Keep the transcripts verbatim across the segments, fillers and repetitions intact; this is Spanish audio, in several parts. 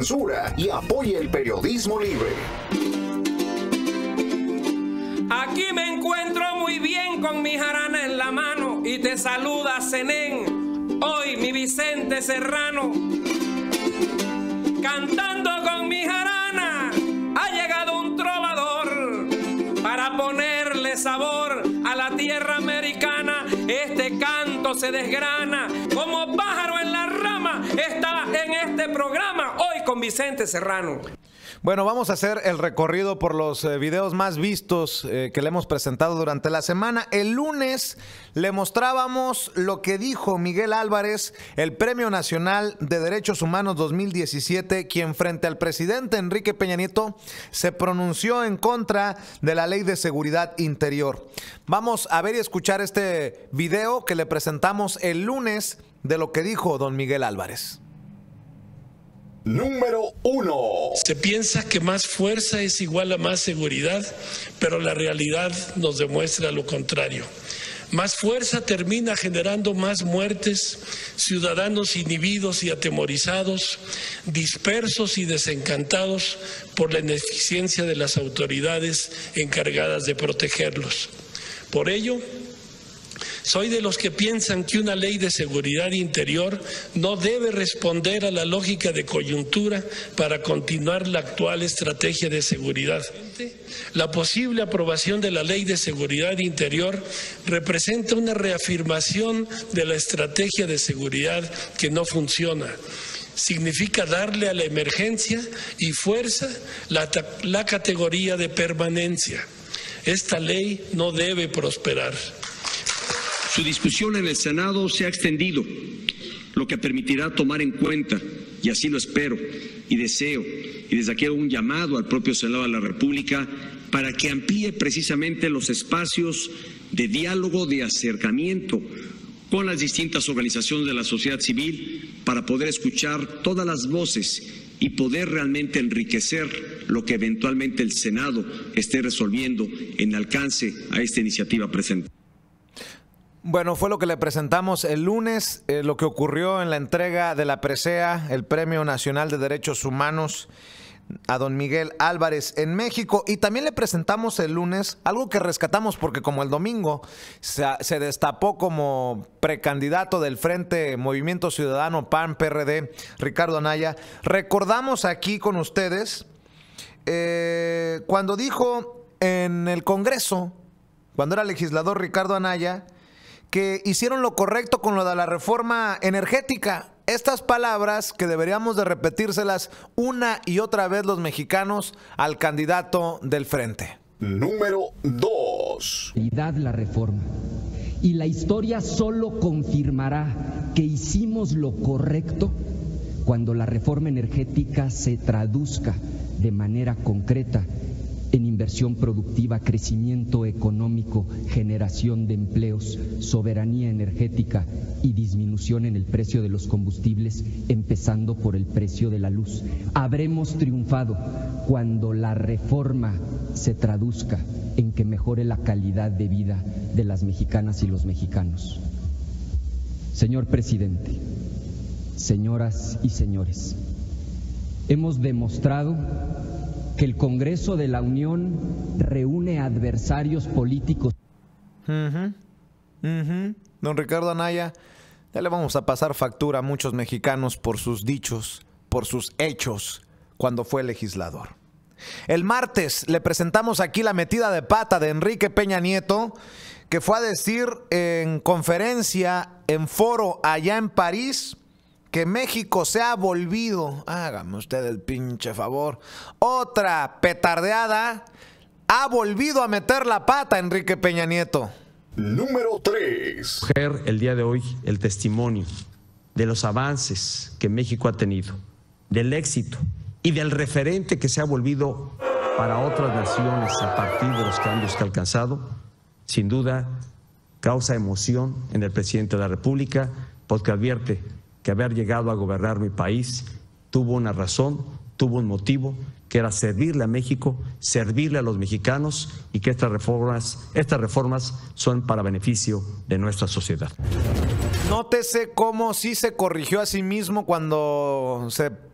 censura y apoye el periodismo libre. Aquí me encuentro muy bien con mi jarana en la mano y te saluda Zenén, hoy mi Vicente Serrano. Cantando con mi jarana ha llegado un trovador para ponerle sabor a la tierra americana. Este canto se desgrana como pájaro en la rama. Está en este programa hoy con Vicente Serrano. Bueno, vamos a hacer el recorrido por los eh, videos más vistos eh, que le hemos presentado durante la semana. El lunes le mostrábamos lo que dijo Miguel Álvarez, el Premio Nacional de Derechos Humanos dos mil diecisiete, quien frente al presidente Enrique Peña Nieto se pronunció en contra de la Ley de Seguridad Interior. Vamos a ver y escuchar este video que le presentamos el lunes de lo que dijo don Miguel Álvarez. Número uno. Se piensa que más fuerza es igual a más seguridad, pero la realidad nos demuestra lo contrario. Más fuerza termina generando más muertes, ciudadanos inhibidos y atemorizados, dispersos y desencantados por la ineficiencia de las autoridades encargadas de protegerlos. Por ello, soy de los que piensan que una ley de seguridad interior no debe responder a la lógica de coyuntura para continuar la actual estrategia de seguridad. La posible aprobación de la ley de seguridad interior representa una reafirmación de la estrategia de seguridad que no funciona. Significa darle a la emergencia y fuerza la, la categoría de permanencia. Esta ley no debe prosperar. Su discusión en el Senado se ha extendido, lo que permitirá tomar en cuenta, y así lo espero y deseo, y desde aquí hago un llamado al propio Senado de la República para que amplíe precisamente los espacios de diálogo, de acercamiento con las distintas organizaciones de la sociedad civil para poder escuchar todas las voces y poder realmente enriquecer lo que eventualmente el Senado esté resolviendo en alcance a esta iniciativa presentada. Bueno, fue lo que le presentamos el lunes, eh, lo que ocurrió en la entrega de la presea, el Premio Nacional de Derechos Humanos, a don Miguel Álvarez en México. Y también le presentamos el lunes algo que rescatamos porque como el domingo se, se destapó como precandidato del Frente Movimiento Ciudadano P A N P R D, Ricardo Anaya, recordamos aquí con ustedes eh, cuando dijo en el Congreso, cuando era legislador Ricardo Anaya, que hicieron lo correcto con lo de la reforma energética. Estas palabras que deberíamos de repetírselas una y otra vez los mexicanos al candidato del frente. Número dos. La reforma. Y la historia solo confirmará que hicimos lo correcto cuando la reforma energética se traduzca de manera concreta en inversión productiva, crecimiento económico, generación de empleos, soberanía energética y disminución en el precio de los combustibles, empezando por el precio de la luz. Habremos triunfado cuando la reforma se traduzca en que mejore la calidad de vida de las mexicanas y los mexicanos. Señor presidente, señoras y señores, hemos demostrado que el Congreso de la Unión reúne adversarios políticos. Uh-huh. Uh-huh. Don Ricardo Anaya, ya le vamos a pasar factura a muchos mexicanos por sus dichos, por sus hechos, cuando fue legislador. El martes le presentamos aquí la metida de pata de Enrique Peña Nieto, que fue a decir en conferencia, en foro allá en París, que México se ha volvido, hágame usted el pinche favor, otra petardeada, ha volvido a meter la pata Enrique Peña Nieto. Número tres. El día de hoy el testimonio de los avances que México ha tenido, del éxito y del referente que se ha volvido para otras naciones a partir de los cambios que ha alcanzado, sin duda causa emoción en el presidente de la República, porque advierte que haber llegado a gobernar mi país tuvo una razón, tuvo un motivo, que era servirle a México, servirle a los mexicanos y que estas reformas, estas reformas son para beneficio de nuestra sociedad. Nótese cómo sí se corrigió a sí mismo cuando se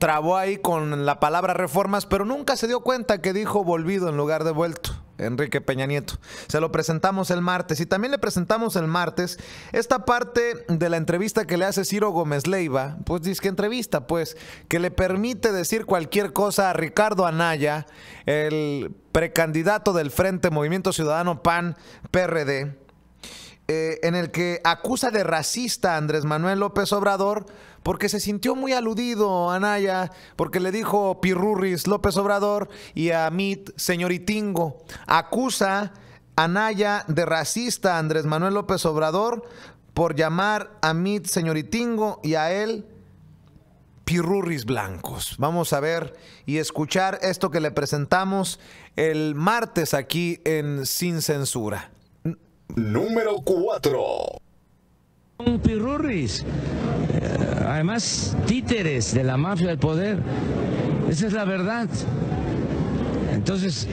trabó ahí con la palabra reformas, pero nunca se dio cuenta que dijo volvido en lugar de vuelto. Enrique Peña Nieto. Se lo presentamos el martes y también le presentamos el martes esta parte de la entrevista que le hace Ciro Gómez Leiva, pues dice que entrevista, pues, que le permite decir cualquier cosa a Ricardo Anaya, el precandidato del Frente Movimiento Ciudadano P A N P R D, eh, en el que acusa de racista a Andrés Manuel López Obrador porque se sintió muy aludido Anaya, porque le dijo Pirurris López Obrador y a Mit señoritingo. Acusa Anaya de racista a Andrés Manuel López Obrador por llamar a Mit señoritingo y a él Pirurris blancos. Vamos a ver y escuchar esto que le presentamos el martes aquí en Sin Censura. Número cuatro. Pirurris, eh, además títeres de la mafia del poder, esa es la verdad. Entonces,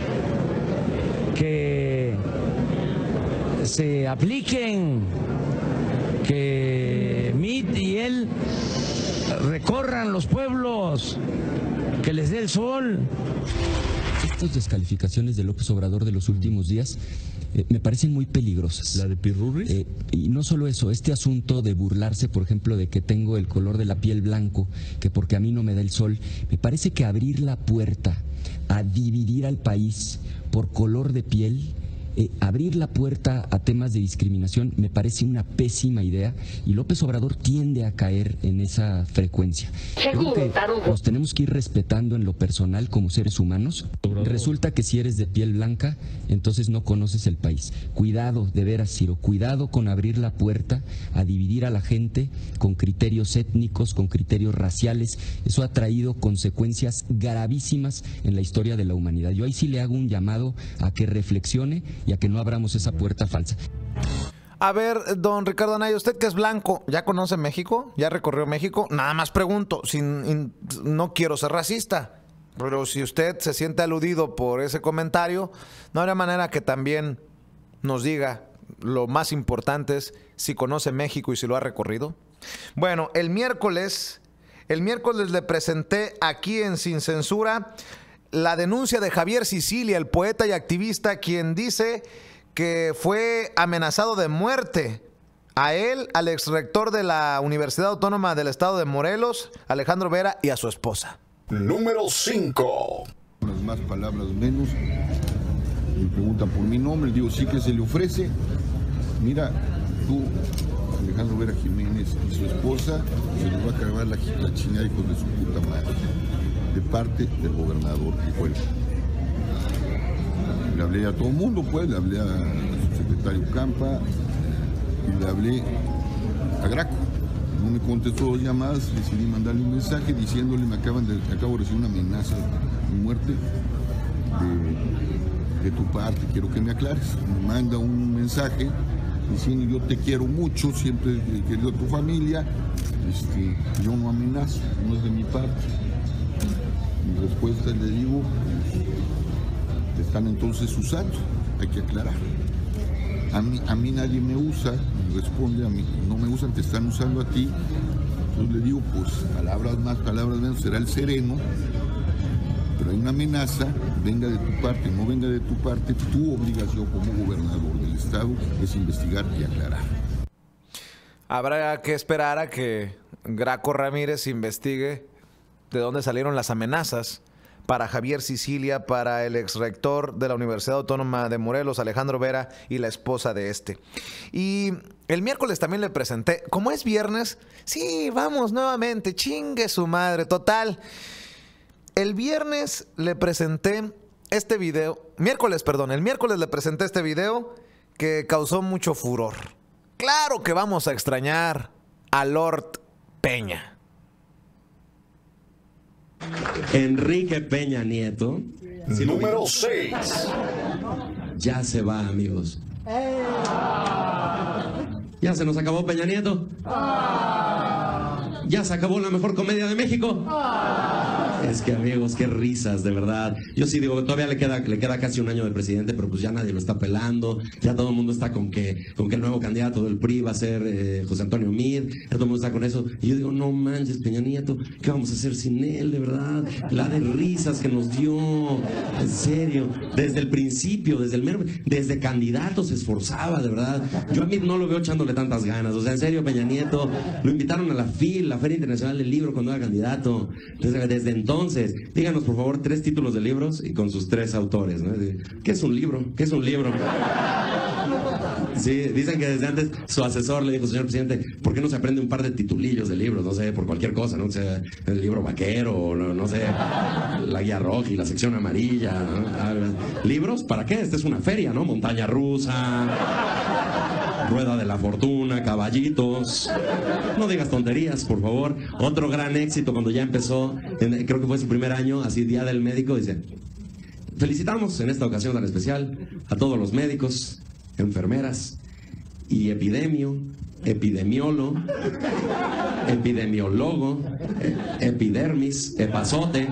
que se apliquen, que Mit y él recorran los pueblos, que les dé el sol. Estas descalificaciones de López Obrador de los últimos días eh, me parecen muy peligrosas. ¿La de Pirurris? Eh, y no solo eso, este asunto de burlarse, por ejemplo, de que tengo el color de la piel blanco, que porque a mí no me da el sol, me parece que abrir la puerta a dividir al país por color de piel, Eh, abrir la puerta a temas de discriminación me parece una pésima idea y López Obrador tiende a caer en esa frecuencia. Creo que nos tenemos que ir respetando en lo personal como seres humanos. Resulta que si eres de piel blanca, entonces no conoces el país. Cuidado, de veras, Ciro, cuidado con abrir la puerta a dividir a la gente con criterios étnicos, con criterios raciales. Eso ha traído consecuencias gravísimas en la historia de la humanidad. Yo ahí sí le hago un llamado a que reflexione y a que no abramos esa puerta falsa. A ver, don Ricardo Anaya, usted que es blanco, ¿ya conoce México? ¿Ya recorrió México? Nada más pregunto, sin, in, no quiero ser racista, pero si usted se siente aludido por ese comentario, no habrá manera que también nos diga lo más importante es si conoce México y si lo ha recorrido. Bueno, el miércoles, el miércoles le presenté aquí en Sin Censura la denuncia de Javier Sicilia, el poeta y activista, quien dice que fue amenazado de muerte a él, al exrector de la Universidad Autónoma del Estado de Morelos, Alejandro Vera, y a su esposa. Número cinco. Unas más palabras menos. Me preguntan por mi nombre, digo sí que se le ofrece. Mira, tú, Alejandro Vera Jiménez y su esposa, se les va a acabar la, la chingada hijos de su puta madre, de parte del gobernador que fue. Le hablé a todo el mundo, pues, le hablé a su secretario Campa y le hablé a Graco. No me contestó dos llamadas, decidí mandarle un mensaje diciéndole, me acaban de, acabo de recibir una amenaza de muerte de, de tu parte, quiero que me aclares. Me manda un mensaje diciendo, yo te quiero mucho, siempre he querido a tu familia, este, yo no amenazo, no es de mi parte. Mi respuesta le digo, pues, te están entonces usando, hay que aclarar. A mí, a mí nadie me usa, me responde a mí, no me usan, te están usando a ti. Entonces le digo, pues palabras más, palabras menos, será el sereno, pero hay una amenaza, venga de tu parte, no venga de tu parte, tu obligación como gobernador del estado es investigar y aclarar. Habrá que esperar a que Graco Ramírez investigue de dónde salieron las amenazas para Javier Sicilia, para el exrector de la Universidad Autónoma de Morelos, Alejandro Vera, y la esposa de este. Y el miércoles también le presenté, como es viernes, sí, vamos nuevamente, chingue su madre, total. El viernes le presenté este video, miércoles, perdón, el miércoles le presenté este video que causó mucho furor. Claro que vamos a extrañar a Lord Peña. Enrique Peña Nieto. Número seis. Ya se va, amigos. Ya se nos acabó Peña Nieto. Ya se acabó la mejor comedia de México. Es que, amigos, qué risas, de verdad. Yo sí digo, todavía le queda, le queda casi un año de presidente, pero pues ya nadie lo está pelando. Ya todo el mundo está con que, con que el nuevo candidato del P R I va a ser eh, José Antonio Meade. Ya todo el mundo está con eso. Y yo digo, no manches, Peña Nieto, ¿qué vamos a hacer sin él, de verdad? La de risas que nos dio, en serio. Desde el principio, desde el mero, desde candidato se esforzaba, de verdad. Yo a mí no lo veo echándole tantas ganas. O sea, en serio, Peña Nieto, lo invitaron a la F I L, la Feria Internacional del Libro, cuando era candidato. Desde, desde entonces, díganos por favor tres títulos de libros y con sus tres autores, ¿no? ¿Qué es un libro? ¿Qué es un libro? Sí, dicen que desde antes su asesor le dijo, señor presidente, ¿por qué no se aprende un par de titulillos de libros? No sé, por cualquier cosa, ¿no? O sea, el libro vaquero, o no, no sé, la guía roja y la sección amarilla, ¿no? ¿Libros? ¿Para qué? Esta es una feria, ¿no? Montaña rusa, rueda de la fortuna, caballitos. No digas tonterías, por favor. Otro gran éxito cuando ya empezó, en, creo que fue su primer año, así Día del Médico, dice: felicitamos en esta ocasión tan especial a todos los médicos, enfermeras y epidemio, epidemiólogo, epidemiólogo, epidermis, epazote.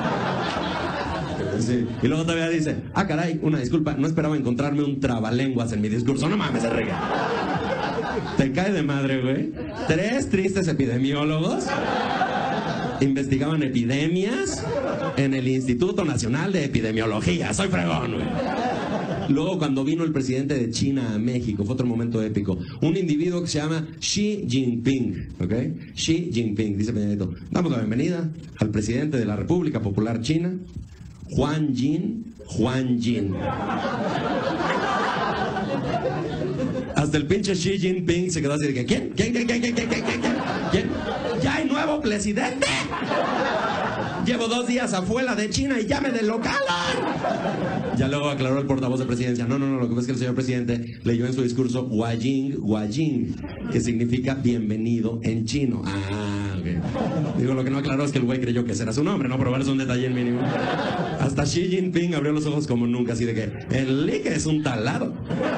Sí. Y luego todavía dice, ah caray, una disculpa, no esperaba encontrarme un trabalenguas en mi discurso. No mames, se rega. Te cae de madre, güey. Tres tristes epidemiólogos investigaban epidemias en el Instituto Nacional de Epidemiología. Soy fregón, güey. Luego, cuando vino el presidente de China a México, fue otro momento épico. Un individuo que se llama Xi Jinping, ¿ok? Xi Jinping, dice Peña Nieto. Damos la bienvenida al presidente de la República Popular China, Juan Jin, Juan Jin. Hasta el pinche Xi Jinping se quedó así de que, ¿quién? ¿Quién? ¿Quién? ¿Quién? ¿Quién? ¿Quién? ¿Quién? ¿Quién? ¿Quién? ¿Ya hay nuevo presidente? Llevo dos días afuera de China y ya me deslocaron. Ya luego aclaró el portavoz de presidencia. No, no, no, lo que pasa es que el señor presidente leyó en su discurso Huaying, Huaying, que significa bienvenido en chino. Ah, ok. Digo, lo que no aclaró es que el güey creyó que ese era su nombre, ¿no? Pero es un detalle mínimo. Hasta Xi Jinping abrió los ojos como nunca, así de que el lique es un talado.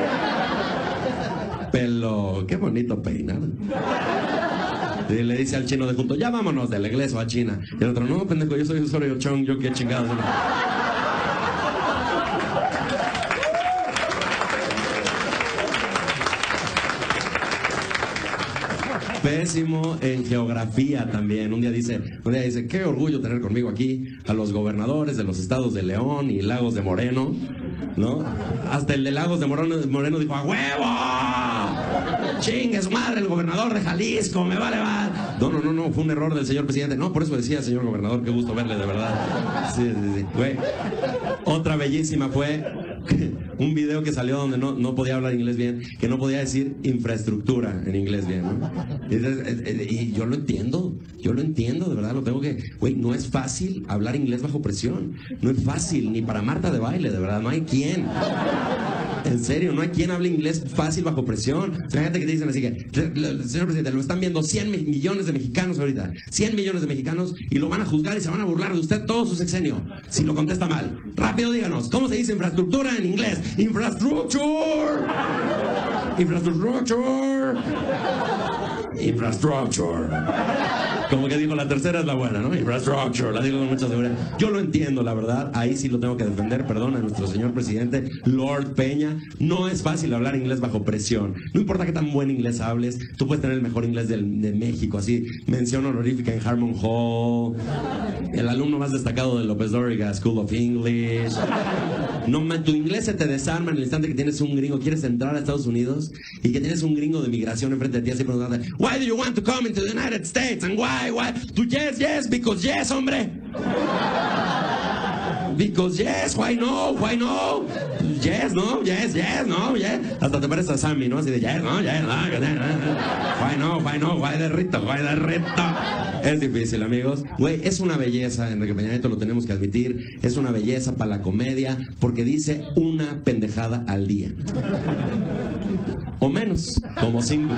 Pero qué bonito peinado. Y le dice al chino de junto, ya vámonos de la iglesia a China. Y el otro, no, pendejo, yo soy Osorio Chong, yo qué chingados. Pésimo en geografía también. Un día dice, un día dice, qué orgullo tener conmigo aquí a los gobernadores de los estados de León y Lagos de Moreno, ¿no? Hasta el de Lagos de Moreno, Moreno dijo, ¡a huevo! ¡Chingue su madre el gobernador de Jalisco! ¡Me vale mal! No, no, no, no, fue un error del señor presidente. No, por eso decía, señor gobernador, qué gusto verle, de verdad. Sí, sí, sí. Güey. Otra bellísima fue un video que salió donde no, no podía hablar inglés bien, que no podía decir infraestructura en inglés bien, ¿no? Y, y yo lo entiendo, yo lo entiendo, de verdad, lo tengo que... Güey, no es fácil hablar inglés bajo presión, no es fácil, ni para Marta de Baile, de verdad, no hay quien. En serio, no hay quien hable inglés fácil bajo presión. Fíjate que te dicen así que, señor presidente, lo están viendo cien millones de mexicanos ahorita, cien millones de mexicanos, y lo van a juzgar y se van a burlar de usted todo su sexenio, si lo contesta mal. Rápido, díganos, ¿cómo se dice infraestructura en inglés? Infrastructure. Infrastructure. Infrastructure. Como que digo, la tercera es la buena, ¿no? Infrastructure, la digo con mucha seguridad. Yo lo entiendo, la verdad, ahí sí lo tengo que defender, perdón, a nuestro señor presidente, Lord Peña. No es fácil hablar inglés bajo presión. No importa qué tan buen inglés hables, tú puedes tener el mejor inglés del, de México, así, mención honorífica en Harmon Hall, el alumno más destacado de López Dóriga School of English. No, man, tu inglés se te desarma en el instante que tienes un gringo, quieres entrar a Estados Unidos y que tienes un gringo de migración enfrente de ti así preguntando, why do you want to come into the United States and why, why? Tú yes, yes, because yes, hombre. Because yes, why no, why no? Yes, no, yes, yes, no, yes. Hasta te pareces a Sammy, ¿no? Así de yes, no, yes, no, why no, why no, why de rito, why de rito. Es difícil, amigos. Güey, es una belleza, Enrique Peña Nieto, lo tenemos que admitir. Es una belleza para la comedia porque dice una pendejada al día. O menos, como cinco.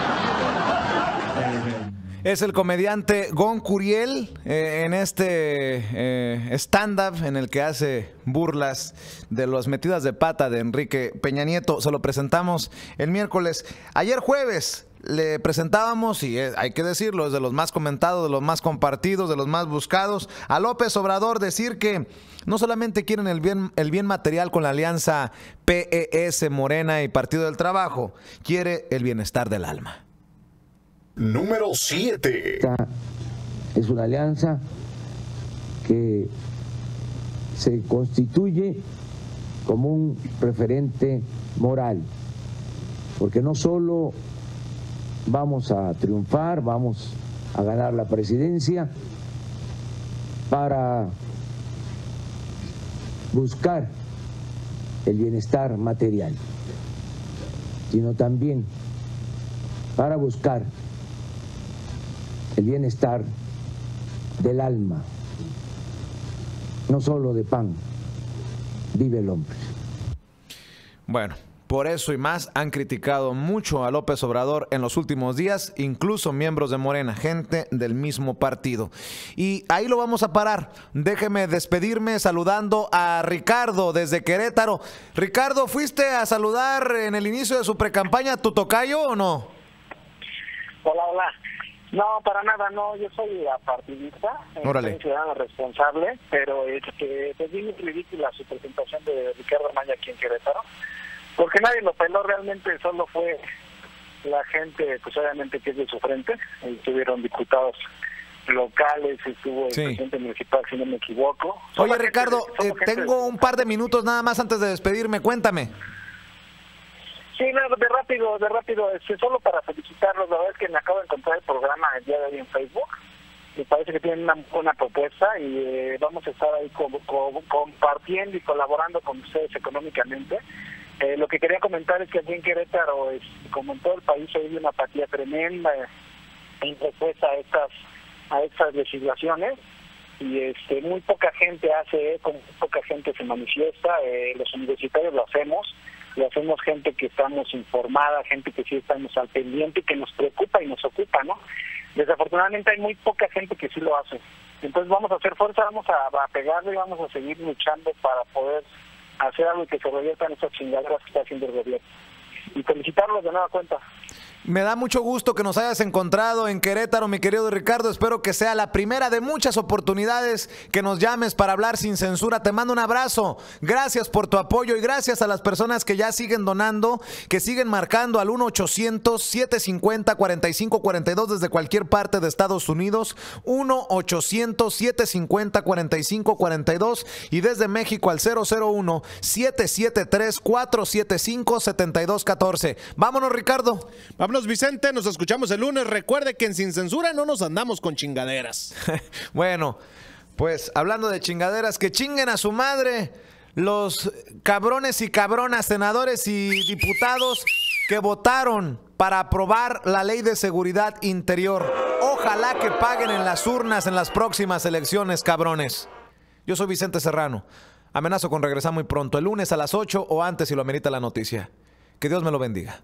Es el comediante Gon Curiel eh, en este eh, stand-up en el que hace burlas de las metidas de pata de Enrique Peña Nieto. Se lo presentamos el miércoles. Ayer jueves le presentábamos, y hay que decirlo, es de los más comentados, de los más compartidos, de los más buscados, a López Obrador decir que no solamente quieren el bien, el bien material con la alianza P E S, Morena y Partido del Trabajo, quiere el bienestar del alma. Número siete. Esta es una alianza que se constituye como un referente moral, porque no solo vamos a triunfar, vamos a ganar la presidencia para buscar el bienestar material, sino también para buscar el bienestar del alma. No solo de pan vive el hombre. Bueno, por eso y más han criticado mucho a López Obrador en los últimos días, incluso miembros de Morena, gente del mismo partido. Y ahí lo vamos a parar. Déjeme despedirme saludando a Ricardo desde Querétaro. Ricardo, ¿fuiste a saludar en el inicio de su precampaña a tu tocayo o no? Hola, hola. No, para nada, no, yo soy apartidista, Órale. soy ciudadano responsable, pero este, es bien ridícula su presentación de Ricardo Anaya aquí en Querétaro, porque nadie lo peló, realmente solo fue la gente, pues obviamente que es de su frente, estuvieron diputados locales, estuvo el Sí. presidente municipal, si no me equivoco. Oye, Somos Ricardo, gente- somos eh, gente- tengo un par de minutos nada más antes de despedirme, cuéntame. Sí, no, de rápido, de rápido, este, solo para felicitarlos, la verdad es que me acabo de encontrar el programa el día de hoy en Facebook, me parece que tienen una buena propuesta y eh, vamos a estar ahí co co compartiendo y colaborando con ustedes económicamente. Eh, lo que quería comentar es que aquí en Querétaro, es, como en todo el país, hay una apatía tremenda en respuesta a estas, a estas legislaciones y este, muy poca gente hace eco, muy poca gente se manifiesta, eh, los universitarios lo hacemos, lo hacemos gente que estamos informada, gente que sí estamos al pendiente, que nos preocupa y nos ocupa, ¿no? Desafortunadamente hay muy poca gente que sí lo hace. Entonces vamos a hacer fuerza, vamos a, a pegarle y vamos a seguir luchando para poder hacer algo que se revierta en estas chingaderas que está haciendo el gobierno. Y felicitarlos de nueva cuenta. Me da mucho gusto que nos hayas encontrado en Querétaro, mi querido Ricardo. Espero que sea la primera de muchas oportunidades que nos llames para hablar sin censura. Te mando un abrazo. Gracias por tu apoyo y gracias a las personas que ya siguen donando, que siguen marcando al uno ochocientos, setecientos cincuenta, cuarenta y cinco cuarenta y dos desde cualquier parte de Estados Unidos. uno ochocientos, setecientos cincuenta, cuarenta y cinco cuarenta y dos y desde México al cero cero uno, siete siete tres, cuatro siete cinco, siete dos uno cuatro. Vámonos, Ricardo. Vámonos, Vicente, nos escuchamos el lunes. Recuerde que en Sin Censura no nos andamos con chingaderas. Bueno, pues hablando de chingaderas, que chinguen a su madre los cabrones y cabronas senadores y diputados que votaron para aprobar la ley de seguridad interior. Ojalá que paguen en las urnas en las próximas elecciones, cabrones. Yo soy Vicente Serrano. Amenazo con regresar muy pronto, el lunes a las ocho o antes si lo amerita la noticia. Que Dios me lo bendiga.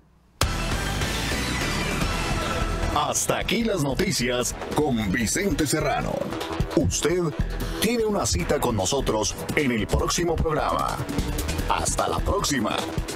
Hasta aquí las noticias con Vicente Serrano. Usted tiene una cita con nosotros en el próximo programa. Hasta la próxima.